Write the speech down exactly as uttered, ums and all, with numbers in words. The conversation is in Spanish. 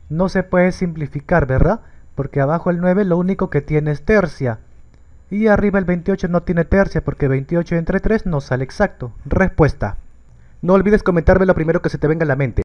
No se puede simplificar, ¿verdad? Porque abajo el nueve lo único que tiene es tercia. Y arriba el veintiocho no tiene tercia porque veintiocho entre tres no sale exacto. Respuesta. No olvides comentarme lo primero que se te venga a la mente.